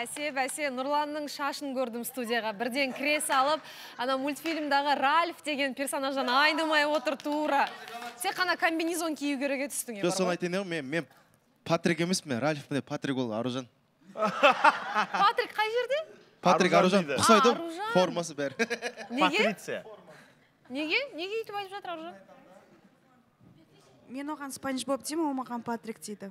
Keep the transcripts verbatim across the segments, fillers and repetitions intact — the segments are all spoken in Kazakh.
Бәсе, бәсе, Нұрланның шашын көрдім студияға. Бірден кіре салып, ана мультфильмдағы Ральф деген персонаждан айнымай отыр тура. Сен қана комбинезон кию кереге түстің. Жоқ, соны айтайын ең, мен, мен Патрик емеспін, Ральф міне, Патрик ол Аружан. Патрик қай жерде? Патрик Аружан, құсайды формасы бәрі. Неге? Неге? Неге үйтіп айтып жатыр Аружан? Мен оған Спанч Боб деймін, ол маған Патрик дейді.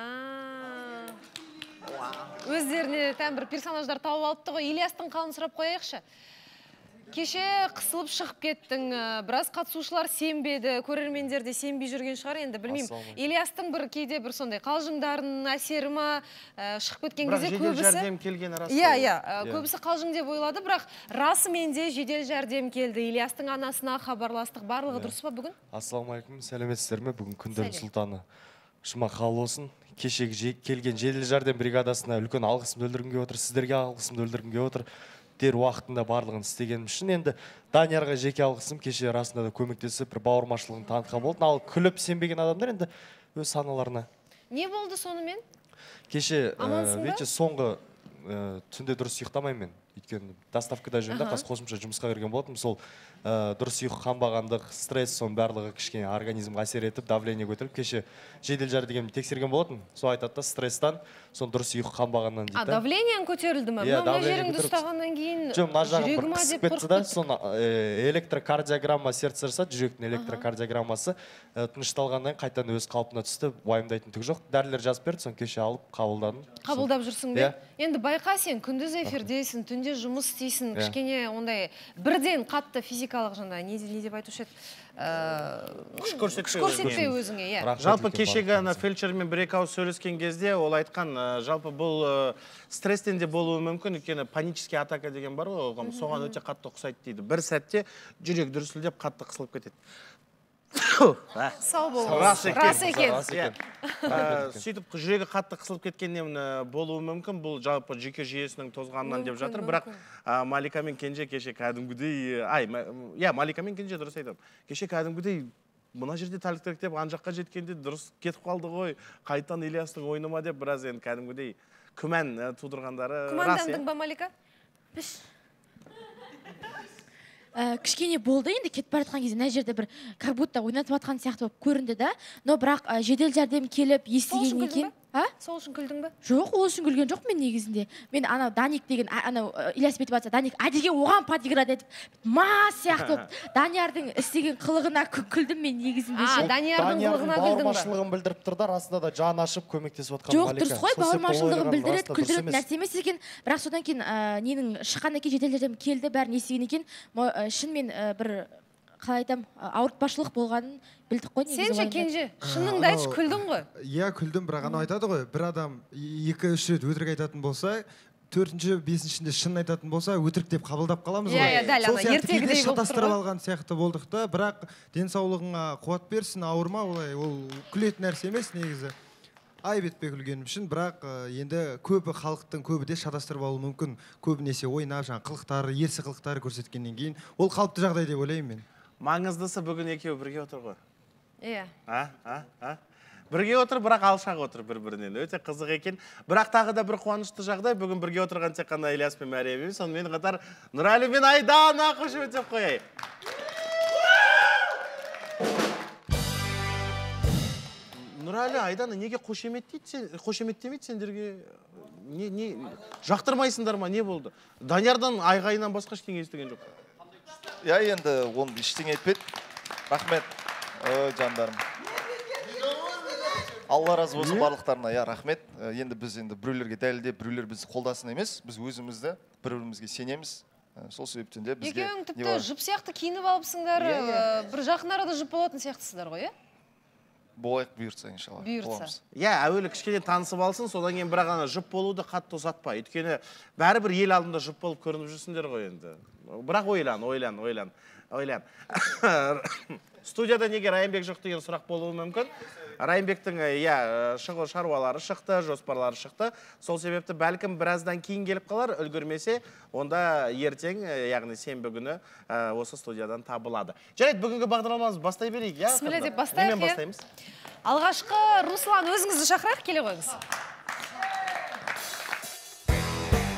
Өздеріне тән бір персонаждар тауып алыпты ғой. Ильястың қалын сұрап қояйықшы. Кеше қысылып шығып кеттің, біраз қатысушылар сенбеді, көрермендер де сенбей жүрген шығар, енді білмеймін. Ильястың бір кейде бір сондай қалжыңдарын әсері ма, шығып кеткен кезде көбісі... Бірақ жедел жәрдем келген рас. Иә, иә, көбісі қалжың деп ойлады, бірақ расымен де жедел жәрдем келді. Ильястың анасына хабарластық, барлығы дұрыс па бүгін? Ассалаумағалейкум, сәлеметсіздер ме? Бүгін күндердің сұлтаны. Шыма қабыл болсын. Кешегі келген жедел жәрдем бригадасына үлкен алғысымды білдіргім келіп отыр, сіздерге алғысымды білдіргім келіп отыр. Дер уақытында барлығын істегенім үшін енді Даниярға жеке алғысым, кеше расында да көмектесіп, бір бауырмашылығын танытқан болды. Ал күліп сенбеген адамдар енді өз саналарына. Не болды сонымен? Кеше, ветче, соңғы түнде дұрыс ұйықтамаймын мен. Өйткені доставкада жүргенде қас қосымша жұмысқа кірген болатынмын. Сол дұрыс ұйқы қанбағандық, стресс, соның барлығы кішкене организмге әсер етіп, давление көтеріліп, кеше жедел жәрдем тексерген болатын. Сол айтады да, стресстан, сон дұрыс ұйқы қанбағаннан дейді. А, давлениең көтерілді ме? Мына жеріңді ұстағаннан кейін жүрегіма деп қорқып сон электрокардиограмма сердце жасады, жүректің электрокардиограммасы тынышталғаннан қайтадан өз қалпына түсті, уайымдайтын түк жоқ. Дәрілер жазып берді, сон кеше алып қабылдадым. Қабылдап жүрсің бе? Енді байқа сен, күндіз эфирдесің, түнде жұмыс істейсің, кішкене ондай бірден қатты физикалық жанда, не деп айтушы еді? Күш көрсетпе өзіңе, иә. Жалпы кешегі фельдшермен бір екі ауыз сөйлескен кезде ол айтқан, жалпы бұл стресстен де болуы мүмкін, өйткені панический атака деген бар ғой, соған өте қатты ұқсайды дейді. Бір сәтте жүрек дүрсілдеп қатты қысылып кетеді. Сау бол. Рас екен. Сөйтіп жүрегі қатты қысылып кеткеннен болуы мүмкін. Бұл жалпы жүйке жүйесінің тозғанынан деп жатыр. Бірақ Малика мен Кенже кеше кәдімгідей, ай, иә, Малика мен Кенже дұрыс айтам. Кеше кәдімгідей мына жерде тәліктірік деп ан жаққа жеткенде дұрыс кетіп қалды ғой. Қайтан Ильястың ойныма деп біраз енді кәдімгідей күмән тудырғандары рас. Күмәндандың ба, Малика? Кішкене болды, енді кетіп бара жатқан кезде мына жерде бір как будто ойнатып жатқан сияқты болып көрінді да, но бірақ жедел жәрдем келіп естігеннен кейін Сол үшін күлдің бе? Жоқ, ол үшін күлген жоқ мен негізінде. Мен анау Даник деген, анау Ильяс бетіп атса, Даник әдеге оған подиград етіп, ма сияқты Даниярдың істеген қылығына күлдім мен негізінде. А, Даниярдың қылығына күлдің бе? Бауырмашылығын білдіріп тұр да, расында да жан ашып көмектесіп отқан Малика. Жоқ, дұрыс қой, бауырмашылығын білдіреді, күлдіріп нәрсе емес екен. Бірақ содан кейін ненің шыққаннан кейін жедел жәрдем келді, бәрін естіген екен. Шын мен бір қалай айтам, ауыртпашылық болғанын білдік қой негізі. Сен ше, Кенже, шыныңды айтшы, күлдің ғой? Иә, күлдім, бірақ анау айтады ғой, бір адам екі-үш рет өтірік айтатын болса, төртінші, бесіншінде шын айтатын болса, өтірік деп қабылдап қаламыз ғой. Сол сияқты кейде шатастырып алған сияқты болдық та, бірақ денсаулығыңа қуат берсін, ауырма, олай, ол күлетін нәрсе емес негізі. Айып етпей күлгенім үшін, бірақ енді көбі халықтың көбі де шатастырып алуы мүмкін. Көбінесе ойнап, жаңа қылықтары, ерсі қылықтары көрсеткеннен кейін, ол қалыпты жағдай деп ойлаймын мен. Маңыздысы бүгін екеуі бірге отыр ғой. Иә. А, а, а. Бірге отыр, бірақ алшақ отыр бір-бірінен. Өте қызық екен. Бірақ тағы да бір қуанышты жағдай. Бүгін бірге отырған тек қана Ильяс пен Мәриям емес, сонымен қатар Нұрәлі мен Айдана қошеметтеп қояйық. Нұрәлі, Айдана неге қошеметтемейді сендерге? Жақтырмайсыңдар ма? Не болды? Даниярдан айғайынан басқа ештеңе естіген жоқ. Я енді оны ештеңе етпеді. Рахмет, жандарым. Алла разы болсын барлықтарына, я рахмет. Енді біз енді біреулерге дәлелдеп, біреулер біз қолдасын емес, біз өзімізді бір-бірімізге сенеміз. Сол себептен де бізге... Екеуің тіпті жұп сияқты киініп алыпсыңдар, бір жақын арада жұп болатын сияқтысыздар ғой, е? Болайық бұйыртса, иншалла. Бұйыртса. Иә, әуелі кішкене танысып алсын, содан кейін бірақ ана жұп болуды қатты ұзатпа. Өйткені бәрібір ел алдында жұп болып көрініп жүрсіңдер ғой енді. Бірақ ойлан, ойлан, ойлан, ойлан. Студияда неге Райымбек жоқ деген сұрақ болуы мүмкін. Райымбектің шығыл шаруалары шықты, жоспарлары шықты. Сол себепті бәлкім біраздан кейін келіп қалар, үлгірмесе, онда ертең, яғни сенбі күні осы студиядан табылады. Жарайды, бүгінгі бағдарламамыз бастай берейік. Бісміллә деп бастайық. Алғашқы Руслан, өзіңізді шақырайық, келе қойыңыз.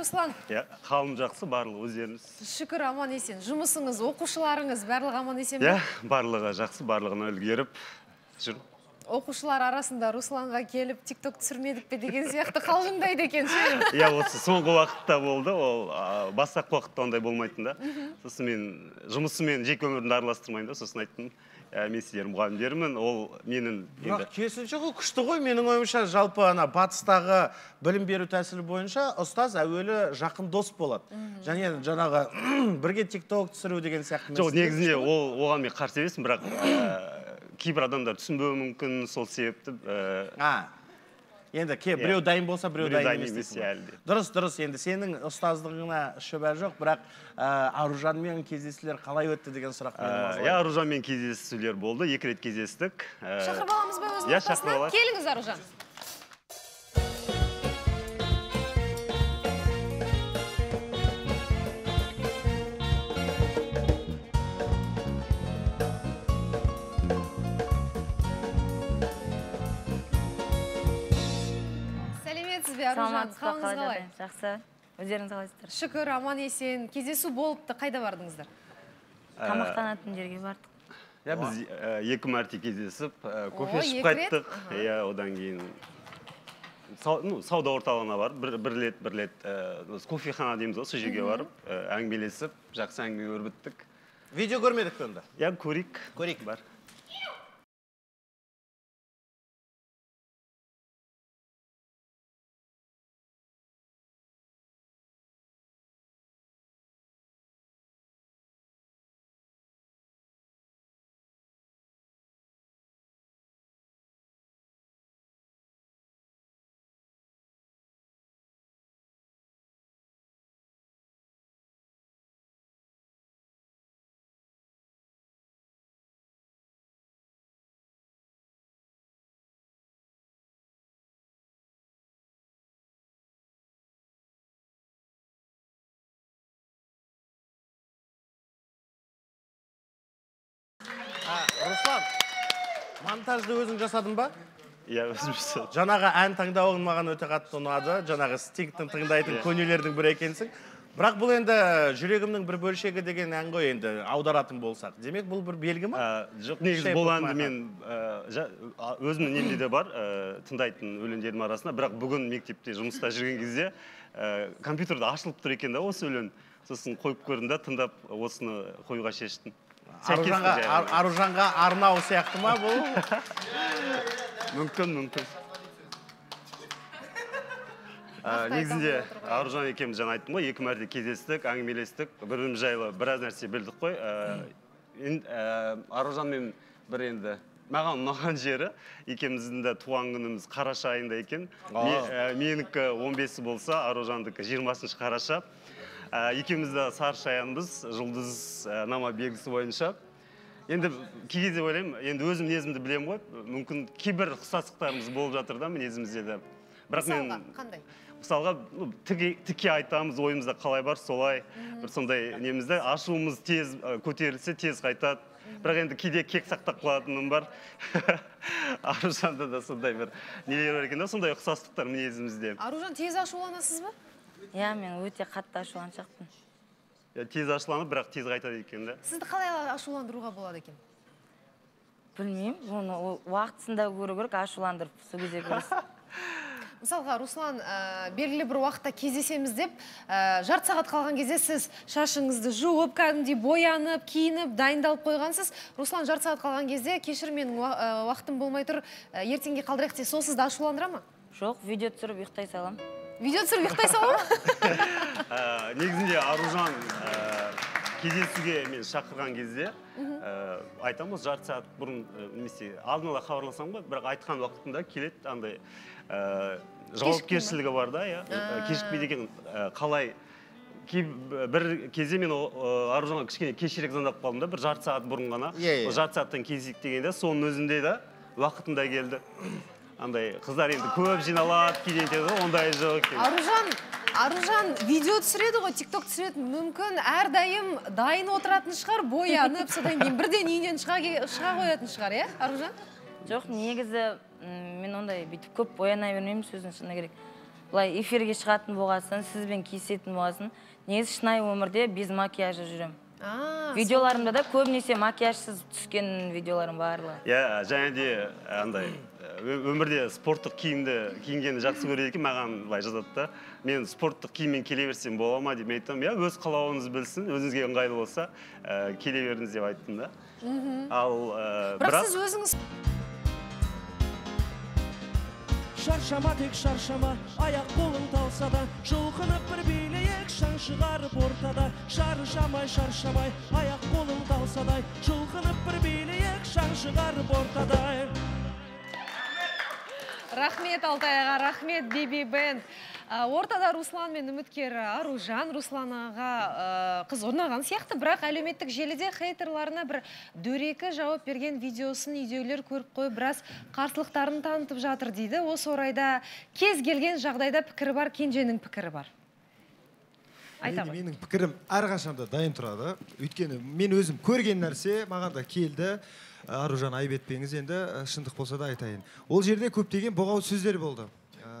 Руслан? Иә, қалым жақсы, барлығы өздеріңіз. Шүкір, аман есен. Жұмысыңыз, оқушыларыңыз, барлығы аман есен бе? Иә, барлығы жақсы, барлығына үлгеріп жүр. Оқушылар арасында Русланға келіп, тикток түсірмедік пе деген сияқты қалжыңдайды екен ше? Иә, осы соңғы уақытта болды, ол бастапқы уақытта ондай болмайтын да. Сосын мен жұмысымен жеке өмірімді араластырмаймын да, сосын айттым. Мен сіздер мұғалімдермін, ол менің... Бірақ керісінше ғой, күшті ғой, менің ойымша жалпы ана батыстағы білім беру тәсілі бойынша ұстаз әуелі жақын дос болады. Және жаңағы бірге тикток түсіру деген сияқты. Жоқ, негізінде оған мен қарсы емеспін, бірақ кейбір адамдар түсінбеуі мүмкін, сол себепті... Енді біреу дайын болса, біреу дайын емес. Дұрыс, дұрыс. Енді сенің ұстаздығыңа шүбә жоқ, бірақ Аружанмен кездесулер қалай өтті деген сұрақ менің мазалайды. Иә, Аружанмен кездесулер болды, екі рет кездестік. Шақырып аламыз ба өзінің отбасына? Келіңіз, Аружан. Аружан, қалыңыз қалай? Жақсы. Өздеріңіз қалайсыздар? Шүкір, аман есен. Кездесу болыпты, қайда бардыңыздар? Тамақтанатын жерге бардық. Иә, біз екі мәрте кездесіп, кофе ішіп қайттық. Иә, одан кейін сауда орталығына барып, бір рет, бір рет кофехана дейміз осы жерге барып, әңгімелесіп, жақсы әңгіме өрбіттік. Видео көрмедік пе онда? Иә, көрейік. Көрейік. Бар. Руслан, монтажды өзің жасадың ба? Иә, өзім жасадым. Жаңағы ән таңдауың маған өте қатты ұнады. Жаңағы стиктің тыңдайтын көнелердің бірі екенсің. Бірақ бұл енді жүрегімнің бір бөлшегі деген ән ғой, енді аударатын болсақ. Демек, бұл бір белгі ма? Жоқ, негізі бұл әнді мен өзімнің немде де бар, тыңдайтын өлеңдердің арасында. Бірақ бүгін мектепте жұмыста жүрген кезде компьютерде ашылып тұр екен да осы өлең. Сосын қойып көрдім да, тыңдап осыны қоюға шештім. Аружанға арнау сияқты ма бұл? Мүмкін, мүмкін. Негізінде Аружан екеуміз жаңа айттым ғой, екі мәрте кездестік, әңгімелестік, біріміз жайлы біраз нәрсе білдік қой. Аружанмен бір енді маған ұнаған жері, екеуміздің де туған күніміз қараша айында екен. Менікі он бесі болса, Аружандікі жиырмасыншы қараша. Екеумізді саршаянбыз, жұлдыз нама белгісі бойынша. Енді кей кезде ойлаймын, енді өзім мінезімді білем ғой, мүмкін кейбір ұқсастықтарымыз болып жатыр да мінезімізде де. Мысалға, қандай? Мысалға, тіке айтамыз, ойымызда қалай бар, солай. Бір сондай немізде ашуымыз тез көтерілсе, тез қайтады. Бірақ енді кейде кек сақтап қалатыным бар. Аружанда да сондай бір нелер бар екен да, сондай ұқсастықтар мінезімізде. Аружан, тез ашуланасыз ба? Иә, мен өте қатты ашуланшақпын. Тез ашуланып, бірақ тез қайтады екен да. Сізді қалай ашуландыруға болады екен? Білмеймін, оны уақытысында көру керек, ашуландырып, сол кезде көресің. Мысалға, Руслан, белгілі бір уақытта кездесеміз деп, жарты сағат қалған кезде сіз шашыңызды жуып, кәдімгідей боянып, киініп, дайындалып қойғансыз. Руслан, жарты сағат қалған кезде, кешір менің уақытым болмай тұр, ертеңге қалдырайық деп, сол сізді ашуландыра ма? Жоқ, видео түсіріп ұйықтай салам. Видео түсіріп ұйықтай салам? Негізінде Аружан кездесуге мен шақырған кезде айтамыз жарты сағат бұрын немесе алдын ала хабарласам ғой, бірақ айтқан уақытында келеді, андай жауапкершілігі бар да, кешікпейді екен. Қалай бір кезде мен Аружанға кішкене кешірек звондап қалдым да, бір жарты сағат бұрын ғана. Жарты сағаттан кездесейік дегенде, соның өзінде де уақытында келді. Андай қыздар енді көп жиналады, кейде етеді, ондай жоқ екен. Аружан, Аружан видео түсіреді ғой, тикток түсіреді, мүмкін әрдайым дайын отыратын шығар, боянып, содан кейін бірден үйінен шыға қоятын шығар, е, Аружан? Жоқ, негізі мен ондай бүйтіп көп бояна бермеймін, сөзін шыны керек. былай эфирге шығатын болғасын, сізбен кездесетін болғасын, негізі шынайы өмірде без макияжа жүрем. Видеоларымда да көбінесе макияжсыз түскен видеоларым барлығы. Иә, және де андай өмірде спорттық киімді киінгенді жақсы көреді екен, маған былай жазады да. Мен спорттық киіммен келе берсем бола ма деп айтам. Иә, өз қалауыңыз білсін, өзіңізге ыңғайлы болса, келе беріңіз деп айттым да. Ал бірақ сіз өзіңіз Шаршама тек шаршама, аяқ қолың талса да, жұлқынып бір билейік шаң шығарып ортада. Шаршамай, шаршамай, аяқ қолың талса да, жұлқынып бір билейік шаң шығарып ортада. Рахмет Алтайға, рахмет Биби Бенд. Ортада Руслан мен үміткер Аружан Руслан аға қыз орнаған сияқты, бірақ әлеуметтік желіде хейтерларына бір дөрекі жауап берген видеосын үйдегілер көріп қойып, біраз қарсылықтарын танытып жатыр дейді. Осы орайда кез келген жағдайда пікірі бар, Кенженің пікірі бар. Айтамын. Менің пікірім әрқашанда дайын тұрады. Өйткені мен өзім көрген нәрсе маған да келді. Аружан айып етпеңіз, енді шындық болса да айтайын. Ол жерде көптеген боғау сөздер болды.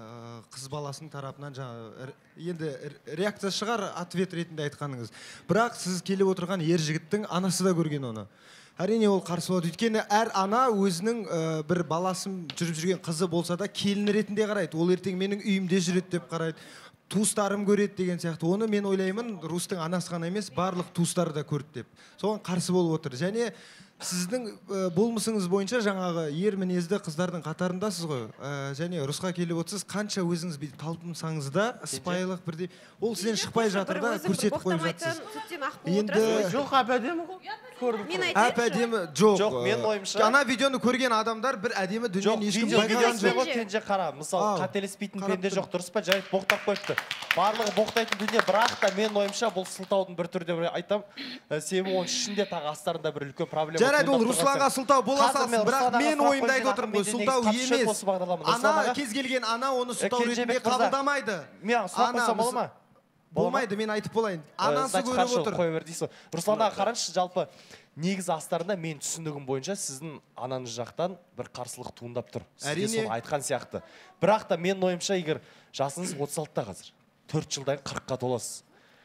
Қыз баласының тарапынан жаңа енді реакция шығар ответ ретінде айтқаныңыз. Бірақ сіз келіп отырған ер жігіттің анасы да көрген оны. Әрине ол қарсы болады. Өйткені әр ана өзінің бір баласын жүріп жүрген қызы болса да келін ретінде қарайды. Ол ертең менің үйімде жүреді деп қарайды. Туыстарым көреді деген сияқты. Оны мен ойлаймын, Рустың анасы ғана емес, барлық туыстары да көрді деп. Соған қарсы болып отыр. Және сіздің болмысыңыз бойынша жаңағы ер мінезді қыздардың қатарындасыз ғой. Және Русқа келіп отырсыз, қанша өзіңіз талпынсаңыз да сыпайылық бірдей, ол сізден шықпай жатыр да, көрсетіп қойып жатсыз. Енді жоқ, әп-әдемі ғой. Әп-әдемі жоқ. Жоқ, мен ойымша. Ана видеоны көрген адамдар бір әдемі дүниені ешкім байқаған жоқ. Кенже қара, мысалы, қателеспейтін пенде жоқ, дұрыс па? Жайып боқтап қойыпты. Барлығы боқтайтын дүние, бірақ та мен ойымша бұл сылтаудың бір түрде айтам, себебі оның ішінде тағы астарында бір үлкен проблема. Жарайды, ол Русланға сылтау бола салсын, бірақ мен ойымда айтып отырмын, сылтау емес. Ана кез келген ана оны сылтау ретінде қабылдамайды. Мен сұрақ қойсам бола ма? Болмайды, мен айтып болайын. Анасы көріп отыр. Русланға қараңызшы, жалпы негізі астарында мен түсінігім бойынша сіздің анаңыз жақтан бір қарсылық туындап тұр. Сізге соны айтқан сияқты. Бірақ та мен ойымша, егер жасыңыз отыз алтыда қазір, төрт жылдан қырыққа толасыз.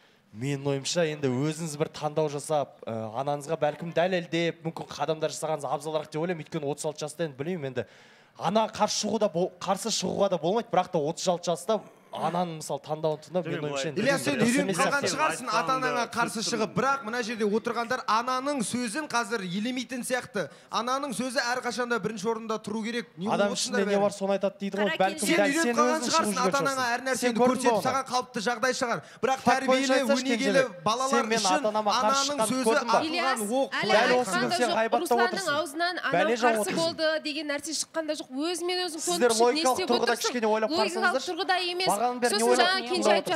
Мен ойымша енді өзіңіз бір таңдау жасап, анаңызға бәлкім дәлелдеп, мүмкін қадамдар жасағаныңыз абзалырақ деп ойлаймын. Өйткені отыз алты жаста енді білмеймін, енді ана қарсы шығуға да болмайды, бірақ та отыз алты жаста ананың мысалы таңдауын тыңдап, мен ойымша енді Илья, сен үйреніп қалған шығарсың ата-анаңа қарсы шығып, бірақ мына жерде отырғандар ананың сөзін қазір елемейтін сияқты. Ананың сөзі әрқашанда бірінші орында тұру керек. Адам ішінде не бар, соны айтады дейді ғой. Бәлкім сен үйреніп қалған шығарсың, ата-анаңа әр нәрсені көрсетіп саған қалыпты жағдай шығар. Бірақ тәрбиелі, өнегелі балалар үшін ананың сөзі атылған оқ. Әлі айтқанда жоқ, Русланның аузынан анам қарсы болды деген нәрсе шыққанда жоқ. Өзімен өзің конкурс не істеп отырсың? Логикалық тұрғыда емес. Сосын жаңа Кенже айтып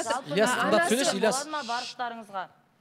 жатыр. Барыштарыңызға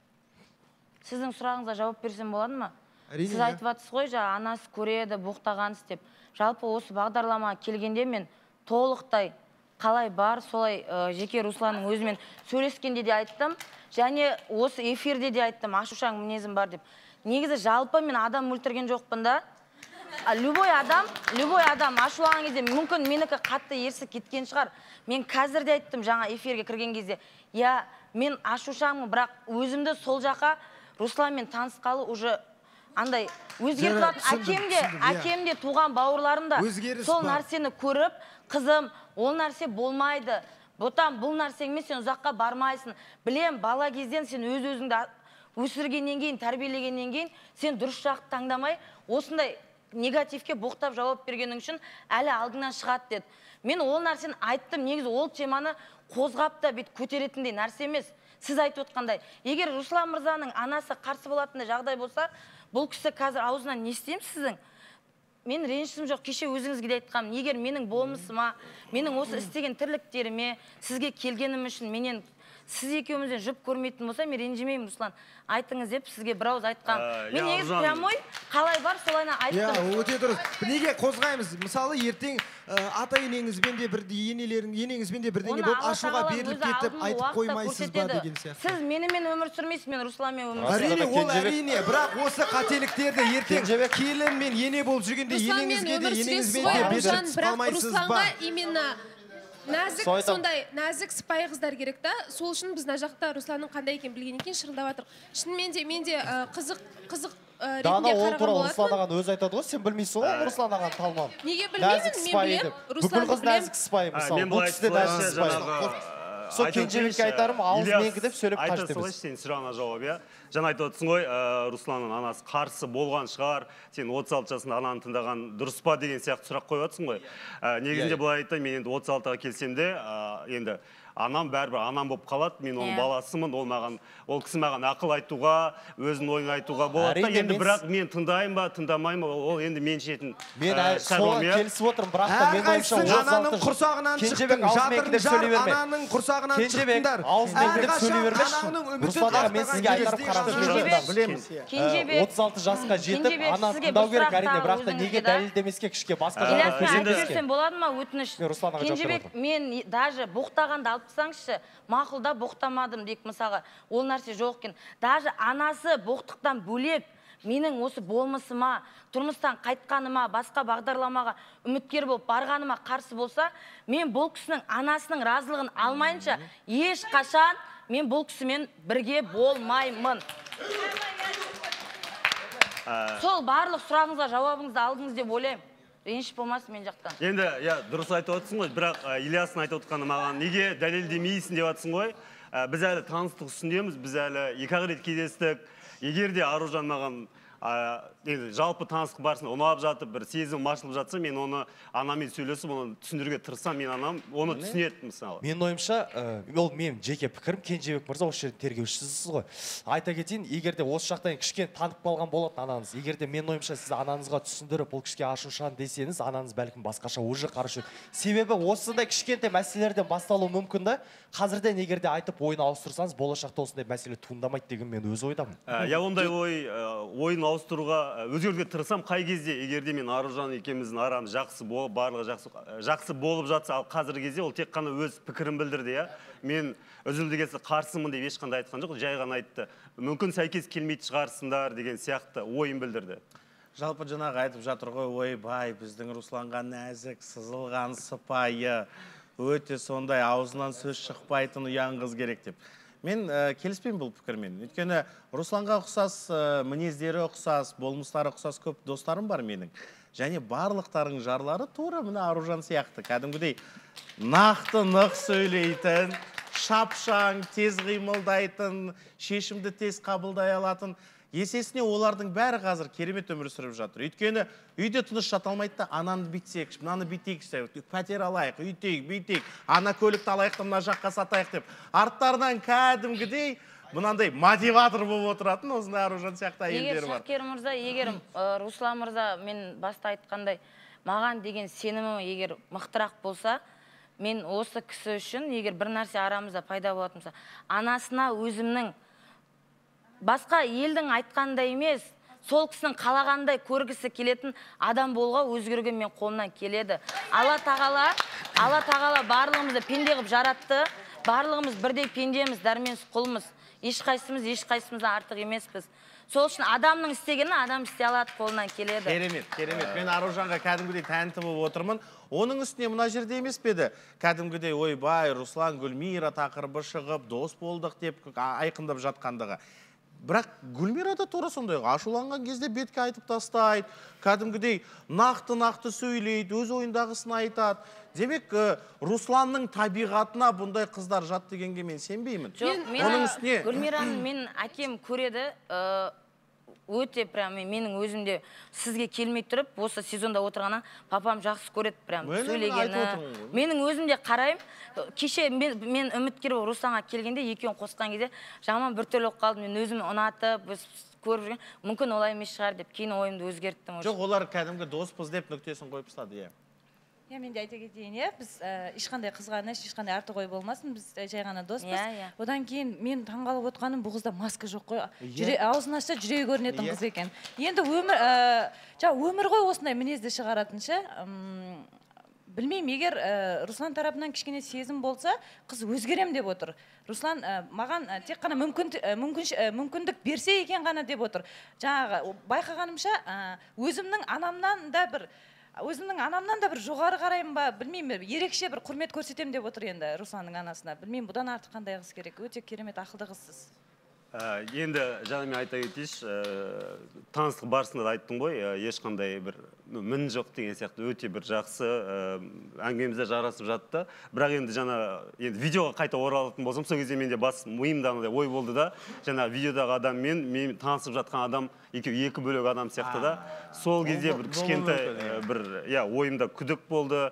сіздің сұрағыңызға жауап берсем болады ма? Сіз айтып жатсыз ғой, жаңа анасы көреді, боқтаған істеп. Жалпы осы бағдарламаға келгенде мен толықтай қалай бар, солай жеке Русланның өзімен сөйлескенде де айттым, және осы эфирде де айттым, ашушаң мінезім бар деп. Негізі жалпы мен адам өлтірген жоқпын да. Любой адам, любой адам ашулаған кезде мүмкін менікі қатты ерсі кеткен шығар. Мен қазір де айттым жаңа эфирге кірген кезде. Я, мен ашушаңмын, бірақ өзімді сол жаққа Русланмен танысқалы уже андай өзгеріп тұратын. Әкем де, әкем де туған бауырларым да сол нәрсені көріп, қызым, ол нәрсе болмайды. Ботам, бұл нәрсеңмен сен ұзаққа бармайсың. Білем, бала кезден сен өз-өзіңді өсіргеннен кейін, тәрбиелегеннен кейін, сен дұрыс жақты таңдамай, осындай негативке боқтап жауап бергенің үшін әлі алдыңнан шығады деді. Мен ол нәрсені айттым, негізі ол теманы қозғап та бет көтеретіндей нәрсе емес. Сіз айтып отқандай. Егер Руслан мырзаның анасы қарсы болатындай жағдай болса, бұл кісі қазір аузынан не істеймін сіздің? Мен ренішім жоқ, кеше өзіңізге де айтқам. Егер менің болмысыма, менің осы істеген тірліктеріме, сізге келгенім үшін менен сіз екеумізден жұп көрмейтін болса, мен ренжімеймін, Руслан. Айтыңыз деп сізге бір ауыз айтқам. Мен негіз прямой қалай бар, солайна айттым. Иә, өте дұрыс. Неге қозғаймыз? Мысалы, ертең ата-енеңізбен де бірдей, енеңізбен де бірдеңе болып ашуға беріліп кетіп, айтып қоймайсыз ба деген сияқты. Сіз менімен өмір сүрмейсіз, мен Русланмен өмір сүрмейсіз. Әрине, ол әрине, бірақ осы қателіктерді ертең келін мен ене болып жүргенде енеңізге де, енеңізбен де бетіп қалмайсыз ба? нәзік, сондай нәзік сыпайы қыздар керек та. Сол үшін біз мына жақта Русланның қандай екенін білгеннен кейін шырылдап жатырмық. Шынымен де менде қызық қызық Дана ол туралы Руслан ағаны өзі айтады ғой, сен білмейсің ғой Руслан ағаны талмам. Неге білмеймін, мен білем. Бүкіл қыз нәзік сыпайы мысалы. Бұл кісі де нәзік сыпайы. Сол кенжебекке айтарым, ауыз менгі деп сөйлеп қаш деміз. Айта салайшы, сен сұрағына жауап, иә. Жаңа айтып отырсың ғой, Русланның анасы қарсы болған шығар, сен отыз алты жасында ананы тыңдаған дұрыс па деген сияқты сұрақ қойып отырсың ғой. Негізінде былай айтайын, мен енді отыз алтыға келсем де, енді анам бәрібір анам болып қалады, мен оның баласымын, ол маған, ол кісі маған ақыл айтуға, өзінің ойын айтуға болады да, енді бірақ мен тыңдайын ба, тыңдамайын ба, ол енді мен шетін шаруам. Мен келісіп отырмын, бірақ та мен ойымша ананың құрсағынан шықтың, жатырың жар, ананың құрсағынан шықтыңдар. Ауызбекідеп сөйлей бермеші. Руслан аға, мен сізге айтарып қарап отыз алты жасқа жетіп, ананы тыңдау керек әрине, бірақ та неге дәлелдемеске кішке басқа жағынан көземеске. Болады ма өтініш? Кенжебек, мен даже боқтағанды алып тастаңызшы, мақұлда боқтамадым дейік мысалға, ол нәрсе жоқ екен. Даже анасы боқтықтан бөлек менің осы болмысыма, тұрмыстан қайтқаныма, басқа бағдарламаға үміткер болып барғаныма қарсы болса, мен бұл кісінің анасының разылығын алмайынша еш қашан мен бұл кісімен бірге болмаймын. Сол барлық сұрағыңызға жауабыңызды алдыңыз деп ойлаймын. Реніш болмасын мен жақтан. Енді, дұрыс айтып отырсың ғой, бірақ Ильястың айтып отырғаны маған неге дәлелдемейсің деп отырсың ғой. Біз әлі таныстық үстіндеміз, біз әлі екі-ақ рет кездестік. Егер де Аружан маған жалпы таныстық барысында ұнап жатып, бір сезім ашылып жатса, мен оны анаммен сөйлесіп, оны түсіндіруге тырысам, мен анам оны түсінеді мысалы. Менің ойымша, ол мен жеке пікірім, Кенжебек мырза, осы жерде тергеушісіз ғой. Айта кетейін, егер де осы жақтан кішкене танып қалған болатын анаңыз, егер де менің ойымша сіз анаңызға түсіндіріп, ол кішке ашушан десеңіз, анаңыз бәлкім басқаша уже қарашы. Себебі осындай кішкентай мәселелерден басталуы мүмкін да, қазірден егер де айтып ойын ауыстырсаңыз, болашақта осындай мәселе туындамайды деген мен өз ойдамын. Я ондай ой, ойын ауыстыруға өзгеруге тырысам, қай кезде егерде мен Аружан екеуміздің арамыз жақсы болып, барлығы жақсы, жақсы болып жатса, ал қазіргі кезде ол тек қана өз пікірін білдірді, я. Мен үзілді келсе қарсымын деп ешқандай айтқан жоқ, жай ғана айтты. Мүмкін сәйкес келмейді шығарсыңдар деген сияқты ойын білдірді. Жалпы жаңағы айтып жатыр ғой, ой бай, біздің Русланға нәзік, сызылған, сыпайы, өте сондай аузынан сөз шықпайтын ұяң қыз керек деп. Мен келіспеймін бұл пікірмен. Өйткені Русланға ұқсас, мінездері ұқсас, болмыстары ұқсас көп достарым бар менің. Және барлықтарың жарлары тура мына Аружан сияқты. Кәдімгідей нақты нық сөйлейтін, шапшаң, тез қимылдайтын, шешімді тез қабылдай алатын. Есесіне олардың бәрі қазір керемет өмір сүріп жатыр. Өйткені үйде тыныш жата алмайды да, ананы бүйтсек, мынаны бүйтейік, пәтер алайық, үйтейік, бүйтейік, ана көлікті алайық, мына жаққа сатайық деп. Арттарынан кәдімгідей мынандай мотиватор болып отыратын осындай Аружан сияқты әйелдер бар. Егер Шакер мырза, егер Руслан мырза мен баста айтқандай маған деген сенімі егер мықтырақ болса, мен осы кісі үшін егер бір нәрсе арамызда пайда болатын болса, анасына өзімнің басқа елдің айтқандай емес, сол кісінің қалағандай көргісі келетін адам болуға өзгеруге мен қолымнан келеді. Алла тағала, Алла тағала барлығымызды пенде қылып жаратты. Барлығымыз бірдей пендеміз, дәрменсіз құлмыз. Ешқайсымыз, ешқайсымыздан артық емеспіз. Сол үшін адамның істегені адам істей алады, қолынан келеді. Керемет, керемет. Мен Аружанға кәдімгідей тәнті болып отырмын. Оның үстіне мына жерде емес педі? Кәдімгідей ойбай, Руслан, Гүлмира тақырыбы шығып, дос болдық деп айқындап жатқандығы. Бірақ Гүлмира да тура сондай, ашуланған кезде бетке айтып тастайды, кәдімгідей нақты-нақты сөйлейді, өз ойындағысын айтады. Демек, Русланның табиғатына бұндай қыздар жат дегенге мен сенбеймін. Гүлмираны мен әкем көреді, өте прям менің өзімде сізге келмей тұрып, осы сезонда отырғаннан папам жақсы көреді прям сөйлегені. Менің өзімде қарайым, кеше мен үміткер болып Русланға келгенде екеуін қосқан кезде жаман бір түрлі қалдым, мен өзім ұнатып, көріп жүрген, мүмкін олай емес шығар деп кейін ойымды өзгерттім. Жоқ, олар кәдімгі доспыз деп нүктесін қойып тастады, иә. Я мен де айта кетейін, иә, біз ешқандай қызғаныш, ешқандай арты қой болмасын, біз жай ғана доспыз. Одан кейін мен таңғалып отқаным, бұл қызда маска жоқ қой. Аузын ашса жүрегі көрінетін қыз екен. Енді өмір, жаңа өмір ғой осындай мінезді шығаратынша. Білмеймін, егер Руслан тарапынан кішкене сезім болса, қыз өзгерем деп отыр. Руслан маған тек қана мүмкіндік берсе екен ғана деп отыр. Жаңағы байқағанымша, өзімнің анамнан да бір өзімнің анамнан да бір жоғары қараймын ба білмеймін, ерекше бір құрмет көрсетемін деп отыр енді Русланның анасына. Білмеймін, бұдан артық қандай қыз керек. Өте керемет ақылды қызсыз. Енді жаңа мен айта кетейінші, таныстық барысында да айттым ғой, ешқандай бір мін жоқ деген сияқты өте бір жақсы әңгімемізде жарасып жатты. Бірақ енді жаңа енді видеоға қайта оралатын болсам, сол кезде менде бас миымда ой болды да, жаңа видеодағы адам мен мен танысып жатқан адам екеуі екі бөлек адам сияқты да. Сол кезде бір кішкентай бір иә ойымда күдік болды.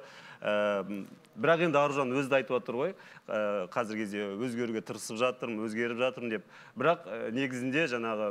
Бірақ енді Аружан өзі де айтып отыр ғой, қазір кезде өзгеруге тырысып жатырмын, өзгеріп жатырмын деп. Бірақ негізінде жаңағы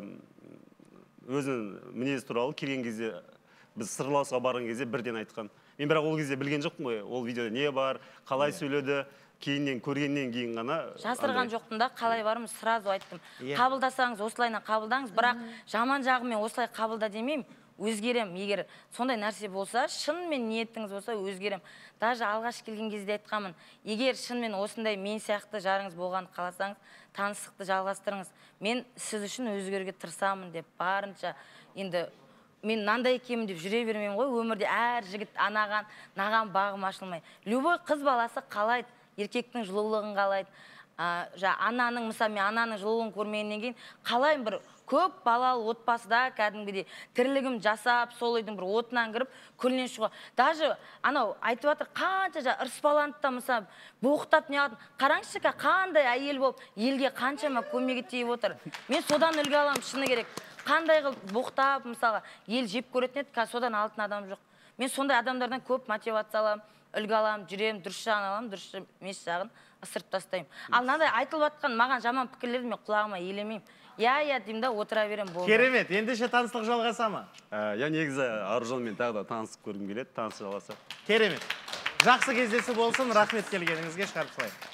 өзінің мінез туралы келген кезде, біз сырласуға барған кезде бірден айтқан. Мен бірақ ол кезде білген жоқпын ғой, ол видеода не бар, қалай сөйледі, кейіннен көргеннен кейін ғана. Жасырған жоқпын да, қалай барым сразу айттым. Қабылдасаңыз осылайына қабылдаңыз, бірақ жаман жағымен осылай қабылда демеймін. Өзгерем, егер сондай нәрсе болса, шынымен ниетіңіз болса, өзгерем. Даже алғаш келген кезде айтқанмын, егер шынымен осындай мен сияқты жарыңыз болғанды қаласаңыз, таныстықты жалғастырыңыз. Мен сіз үшін өзгеруге тырысамын деп барынша. Енді мен мынандай екенмін деп жүре бермеймін ғой, өмірде әр жігіт анаған, наған бағым ашылмай. Любой қыз баласы қалайды, еркектің жылулығын қалайды. Ананың, мысалы мен ананың жылуын көрмегеннен кейін қалайым бір көп балалы отбасыда кәдімгідей тірлігім жасап, сол үйдің бір отынан кіріп, күлінен шығуға. Даже анау айтып жатыр, қанша жа ырыспаланды да, мысалы, боқтап не алатын. Қараңызшы, қандай әйел болып, елге қаншама көмегі тиіп отыр. Мен содан үлгі аламын, шыны керек. Қандай қылып боқтап, мысалы, ел жеп көретін еді, содан алтын адам жоқ. Мен сондай адамдардан көп мотивация аламын, үлгі аламын, жүремін, дұрыс жағын аламын, дұрыс емес жағын ысырып тастаймын. Ал мынандай айтылып жатқан маған жаман пікірлерді мен құлағыма елемеймін. Я, я деймін да, отыра берем болды. Керемет, ендеше таныстық жалғаса ма? Я негізі Аружанмен тағы да танысып көргім келеді, танысып жалғаса. Керемет. Жақсы кездесу болсын, рахмет келгеніңізге, шығарып салайын.